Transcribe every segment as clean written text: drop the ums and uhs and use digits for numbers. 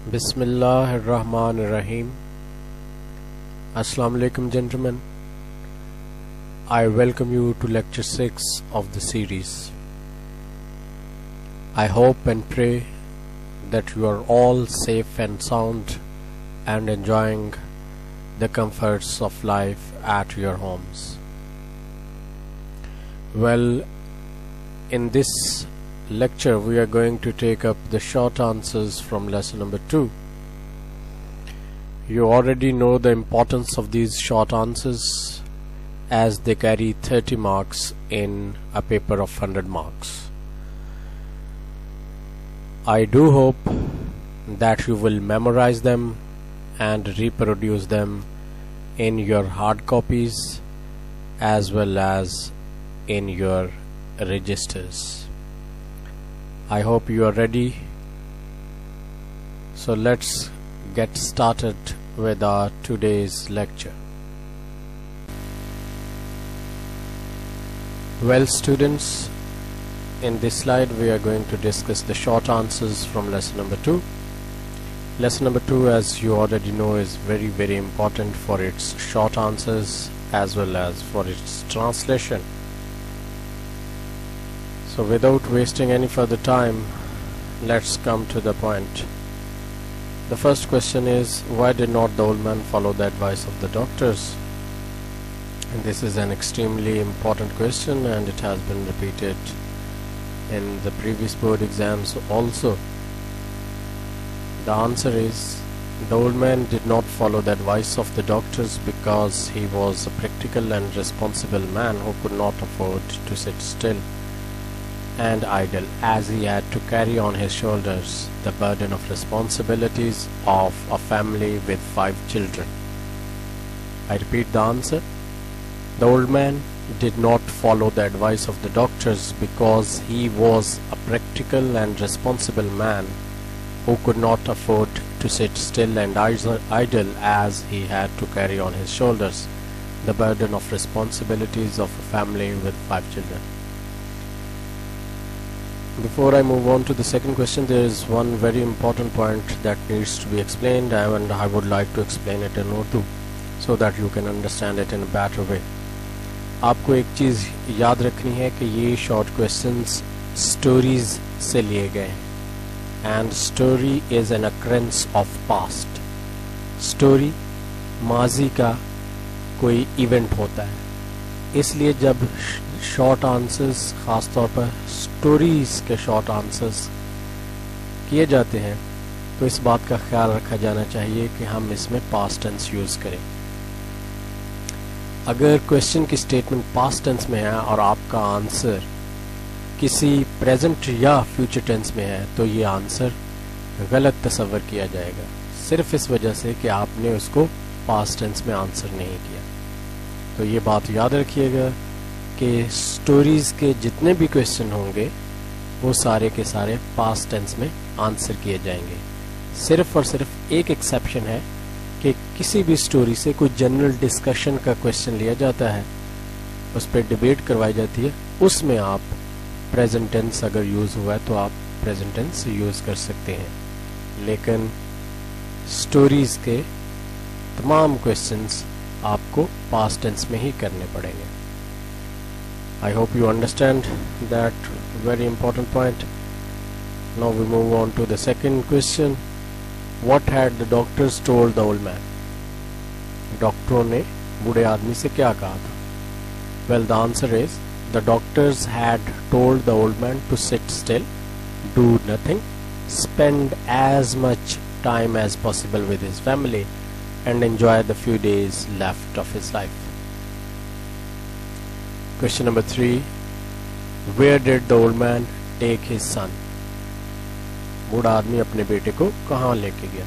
Bismillahirrahmanirrahim. Assalamu alaikum, gentlemen. I welcome you to lecture 6 of the series. I hope and pray that you are all safe and sound and enjoying the comforts of life at your homes. Well, in this lecture we are going to take up the short answers from lesson number 2. You already know the importance of these short answers as they carry 30 marks in a paper of 100 marks. I do hope that you will memorize them and reproduce them in your hard copies as well as in your registers. I hope you are ready. So let's get started with our today's lecture. Well, students, in this slide we are going to discuss the short answers from lesson number 2. Lesson number 2, as you already know, is very important for its short answers as well as for its translation. So without wasting any further time, let's come to the point. The first question is, why did not the old man follow the advice of the doctors? And this is an extremely important question, and it has been repeated in the previous board exams also. The answer is, the old man did not follow the advice of the doctors because he was a practical and responsible man who could not afford to sit still and idle, as he had to carry on his shoulders the burden of responsibilities of a family with 5 children. I repeat the answer. The old man did not follow the advice of the doctors because he was a practical and responsible man who could not afford to sit still and idle, as he had to carry on his shoulders the burden of responsibilities of a family with 5 children. Before I move on to the second question, there is one very important point that needs to be explained, and I would like to explain it in Urdu so that you can understand it in a better way. आपको एक चीज़ याद रखनी है कि ये short questions stories से लिए गए हैं, and story is an occurrence of past. Story माजी का कोई इवेंट होता है, इसलिए जब शॉर्ट आंसर्स, ख़ास तौर पर स्टोरीज़ के शॉर्ट आंसर्स किए जाते हैं, तो इस बात का ख्याल रखा जाना चाहिए कि हम इसमें पास्ट टेंस यूज़ करें. अगर क्वेश्चन की स्टेटमेंट पास्ट टेंस में है और आपका आंसर किसी प्रेजेंट या फ्यूचर टेंस में है, तो ये आंसर गलत तस्वर किया जाएगा, सिर्फ इस वजह से कि आपने उसको पास्ट टेंस में आंसर नहीं किया. तो ये बात याद रखिएगा कि स्टोरीज़ के जितने भी क्वेश्चन होंगे वो सारे के सारे पास्ट टेंस में आंसर किए जाएंगे. सिर्फ और सिर्फ एक एक्सेप्शन है कि किसी भी स्टोरी से कोई जनरल डिस्कशन का क्वेश्चन लिया जाता है, उस पर डिबेट करवाई जाती है, उसमें आप प्रेजेंट टेंस अगर यूज़ हुआ है तो आप प्रेजेंट टेंस यूज़ कर सकते हैं, लेकिन स्टोरीज़ के तमाम क्वेश्चंस आपको पास्ट टेंस में ही करने पड़ेंगे. I hope you understand that very important point. Now we move on to the second question. What had the doctors told the old man? डॉक्टरों ने बूढ़े आदमी से क्या कहा था? Well, the answer is, the doctors had told the old man to sit still, do nothing, spend as much time as possible with his family, and enjoy the few days left of his life. Question number 3. Where did the old man take his son? बूढ़ा आदमी अपने बेटे को कहाँ लेके गया?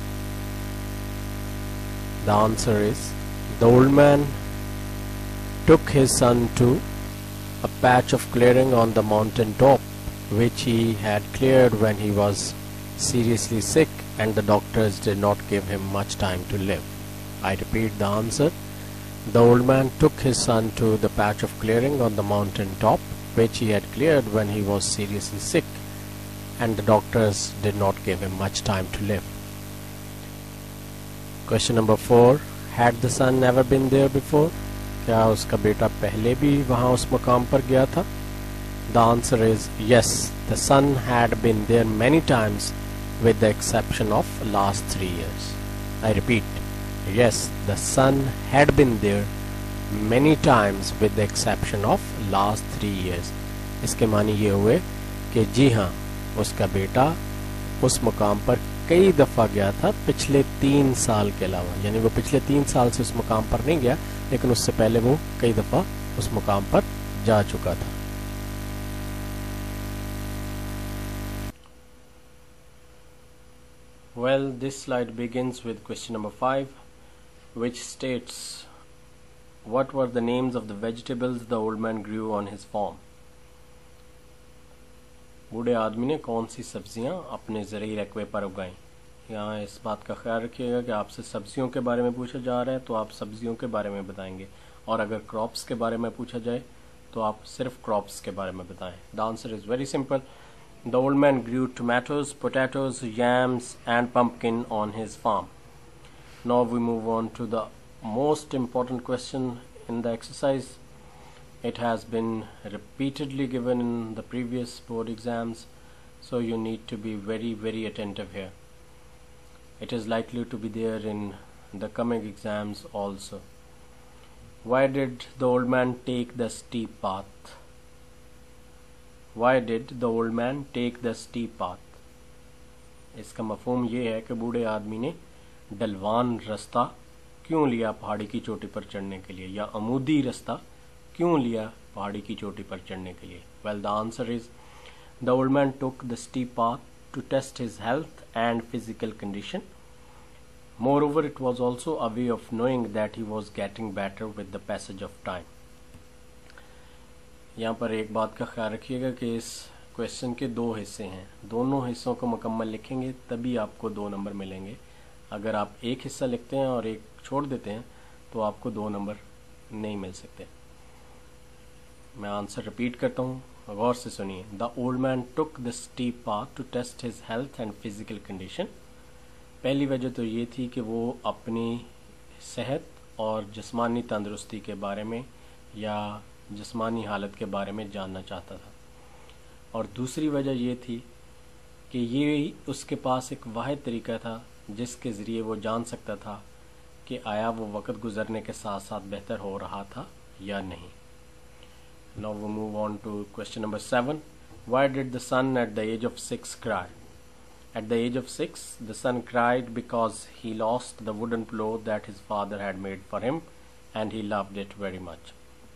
The answer is, the old man took his son to a patch of clearing on the mountain top, which he had cleared when he was seriously sick, and the doctors did not give him much time to live. I repeat the answer. The old man took his son to the patch of clearing on the mountain top, which he had cleared when he was seriously sick, and the doctors did not give him much time to live. Question number 4, had the son never been there before, क्या उसका बेटा पहले भी वहां उस मुकाम पर गया था? The answer is yes, the son had been there many times with the exception of last 3 years. I repeat, yes, the son had been there many times with the exception of last 3 years. इसके मानी ये हुए कि जी हाँ, उसका बेटा उस मुकाम पर कई दफ़ा गया था पिछले 3 साल के अलावा, यानी वो पिछले 3 साल से उस मुकाम पर नहीं गया, लेकिन उससे पहले वो कई दफ़ा उस मुकाम पर जा चुका था. Well, this slide begins with question number 5, which states what were the names of the vegetables the old man grew on his farm. बूढ़े आदमी ने कौन सी सब्जियां अपने ज़रूरी रकबे पर उगाई. यहाँ इस बात का ख्याल रखिएगा कि आपसे सब्जियों के बारे में पूछा जा रहा है तो आप सब्जियों के बारे में बताएंगे, और अगर क्रॉप्स के बारे में पूछा जाए तो आप सिर्फ क्रॉप्स के बारे में बताएं. The answer is very simple. The old man grew tomatoes, potatoes, yams and pumpkin on his farm. Now we move on to the most important question in the exercise. It has been repeatedly given in the previous board exams, so you need to be very, very attentive here. It is likely to be there in the coming exams also. Why did the old man take the steep path? Why did the old man take the steep path? इसका मफहूम ये है कि बूढ़े आदमी ने ढलवान रास्ता क्यों लिया पहाड़ी की चोटी पर चढ़ने के लिए, या अमूदी रास्ता क्यों लिया पहाड़ी की चोटी पर चढ़ने के लिए. Well, the answer is the old man took the steep path to test his health and physical condition. Moreover, it was also a way of knowing that he was getting better with the passage of time. यहाँ पर एक बात का ख्याल रखिएगा कि इस क्वेश्चन के 2 हिस्से हैं. दोनों हिस्सों को मुकम्मल लिखेंगे तभी आपको 2 नंबर मिलेंगे. अगर आप एक हिस्सा लिखते हैं और एक छोड़ देते हैं तो आपको 2 नंबर नहीं मिल सकते. मैं आंसर रिपीट करता हूँ, गौर से सुनिए. The old man took the steep path to test his health and physical condition. पहली वजह तो ये थी कि वो अपनी सेहत और जिस्मानी तंदुरुस्ती के बारे में या जिस्मानी हालत के बारे में जानना चाहता था, और दूसरी वजह ये थी कि ये उसके पास एक वाहिद तरीका था जिसके ज़रिए वो जान सकता था कि आया वो वक्त गुजरने के साथ साथ बेहतर हो रहा था या नहीं. Now we move on to question number 7. Why did the son at the age of 6 cry? At the age of 6, the son cried because he lost the wooden plough that his father had made for him and he loved it very much.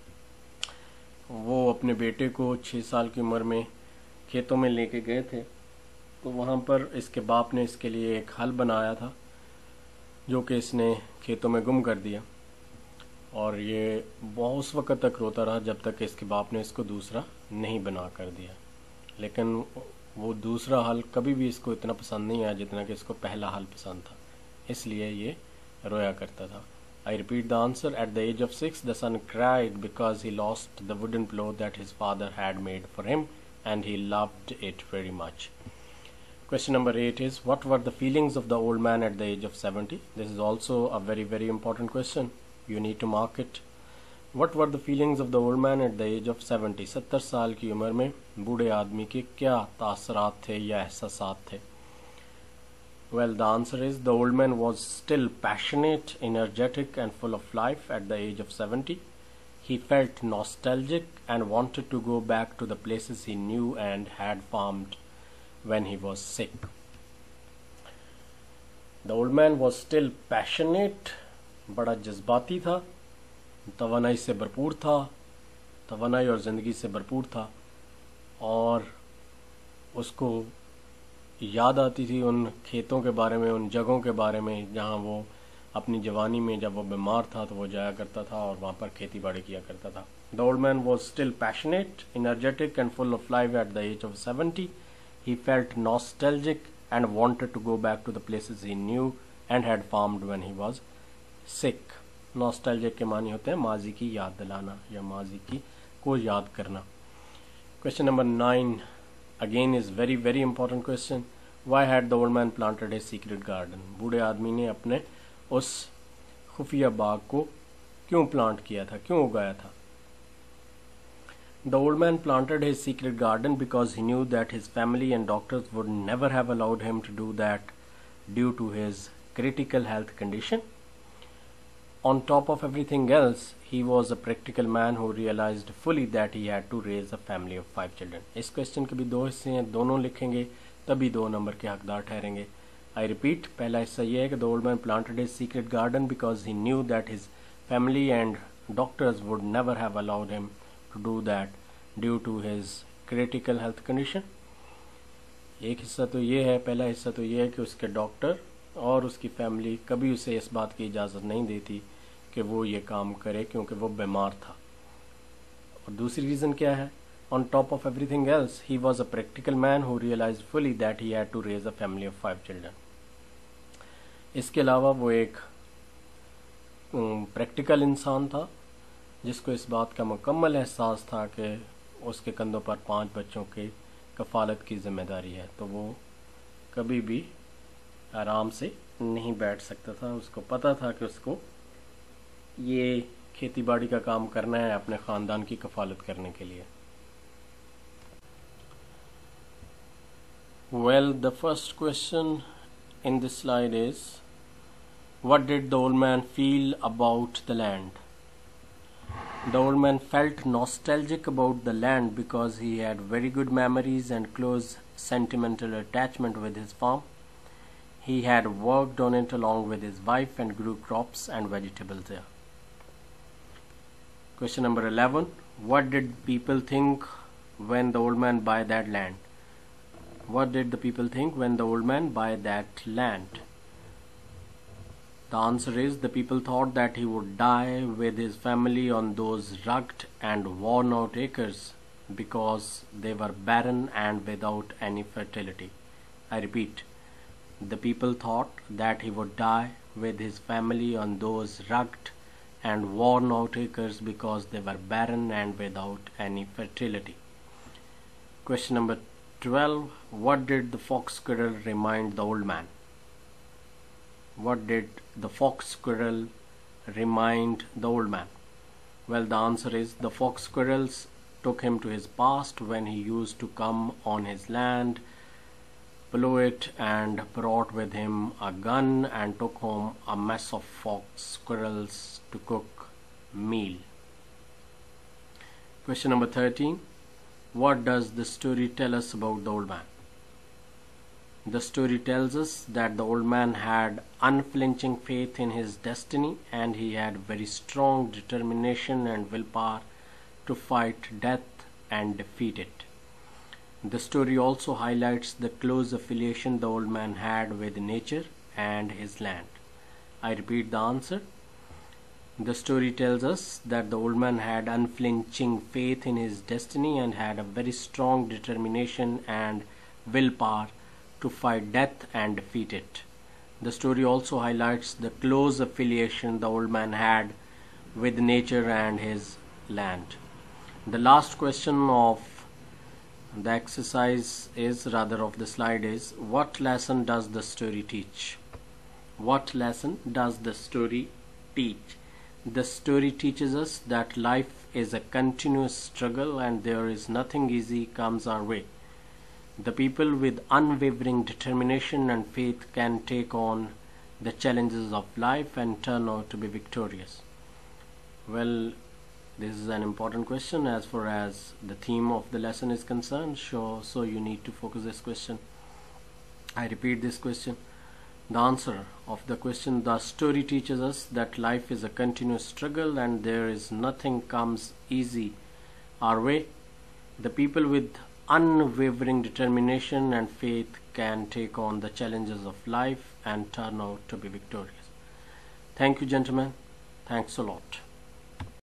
वो अपने बेटे को 6 साल की उम्र में खेतों में लेके गए थे, तो वहाँ पर इसके बाप ने इसके लिए एक हल बनाया था जो कि इसने खेतों में गुम कर दिया, और ये बहुत उस वक्त तक रोता रहा जब तक इसके बाप ने इसको दूसरा नहीं बना कर दिया. लेकिन वो दूसरा हल कभी भी इसको इतना पसंद नहीं आया जितना कि इसको पहला हल पसंद था, इसलिए ये रोया करता था. I repeat the answer. At the age of 6, the son cried because he lost the wooden plough that his father had made for him and he loved it very much. Question number 8 is, what were the feelings of the old man at the age of 70? This is also a very, very important question. You need to mark it. What were the feelings of the old man at the age of 70? 70 साल की उम्र में बूढ़े आदमी के क्या तासरात थे या एहसासात थे? Well, the answer is the old man was still passionate, energetic and full of life at the age of 70. He felt nostalgic and wanted to go back to the places he knew and had farmed when he was sick. The old man was still passionate, बड़ा जज्बाती था, तवानाई से भरपूर था, तवानाई और ज़िंदगी से भरपूर था, और उसको याद आती थी उन खेतों के बारे में, उन जगहों के बारे में जहाँ वो अपनी जवानी में जब वो बीमार था तो वो जाया करता था और वहाँ पर खेती बाड़ी किया करता था. The old man was still passionate, energetic and full of life at the age of 70. He felt nostalgic and wanted to go back to the places he knew and had farmed when he was sick. Nostalgic के मानी होते हैं माजी की याद दिलाना या माजी की को याद करना. Question number 9 again is very, very important question. Why had the old man planted a secret garden? बूढ़े आदमी ने अपने उस खुफिया बाग को क्यों प्लांट किया था, क्यों उगाया था? The old man planted his secret garden because he knew that his family and doctors would never have allowed him to do that due to his critical health condition. On top of everything else, he was a practical man who realized fully that he had to raise a family of 5 children. इस क्वेश्चन के भी 2 हिस्से हैं, दोनों लिखेंगे तभी 2 number के हकदार ठहरेंगे. I repeat, पहला हिस्सा ये है कि the old man planted his secret garden because he knew that his family and doctors would never have allowed him to do that due to his critical health condition. एक हिस्सा तो ये है, पहला हिस्सा तो ये है कि उसके डॉक्टर और उसकी फैमिली कभी उसे इस बात की इजाज़त नहीं देती कि वो ये काम करे क्योंकि वो बीमार था. और दूसरी रीज़न क्या है? On top of everything else, he was a practical man who realized fully that he had to raise a family of 5 children. इसके अलावा वो एक प्रैक्टिकल इंसान था जिसको इस बात का मुकम्मल एहसास था कि उसके कंधों पर 5 बच्चों की कफालत की जिम्मेदारी है, तो वो कभी भी आराम से नहीं बैठ सकता था. उसको पता था कि उसको ये खेती बाड़ी का काम करना है अपने ख़ानदान की कफालत करने के लिए. Well, the first question in this slide is, what did the old man feel about the land? The old man felt nostalgic about the land because he had very good memories and close sentimental attachment with his farm. He had worked on it along with his wife and grew crops and vegetables there. Question number 11. What did people think when the old man bought that land? What did the people think when the old man bought that land? The answer is, the people thought that he would die with his family on those rugged and worn out acres because they were barren and without any fertility. I repeat, the people thought that he would die with his family on those rugged and worn out acres because they were barren and without any fertility. Question number 12. What did the fox squirrel remind the old man? What did the fox squirrel remind the old man? Well, the answer is, the fox squirrels took him to his past when he used to come on his land, plow it, and brought with him a gun and took home a mess of fox squirrels to cook meal. Question number 13. What does the story tell us about the old man? The story tells us that the old man had unflinching faith in his destiny and he had very strong determination and willpower to fight death and defeat it. The story also highlights the close affiliation the old man had with nature and his land. I repeat the answer. The story tells us that the old man had unflinching faith in his destiny and had a very strong determination and willpower to fight death and defeat it. The story also highlights the close affiliation the old man had with nature and his land. The last question of the exercise is, rather of the slide is, what lesson does the story teach? What lesson does the story teach? The story teaches us that life is a continuous struggle and there is nothing easy comes our way. The people with unwavering determination and faith can take on the challenges of life and turn out to be victorious. Well, this is an important question as far as the theme of the lesson is concerned, so you need to focus this question. I repeat this question. The answer of the question, the story teaches us that life is a continuous struggle and there is nothing comes easy our way. The people with unwavering determination and faith can take on the challenges of life and turn out to be victorious. Thank you, gentlemen. Thanks a lot.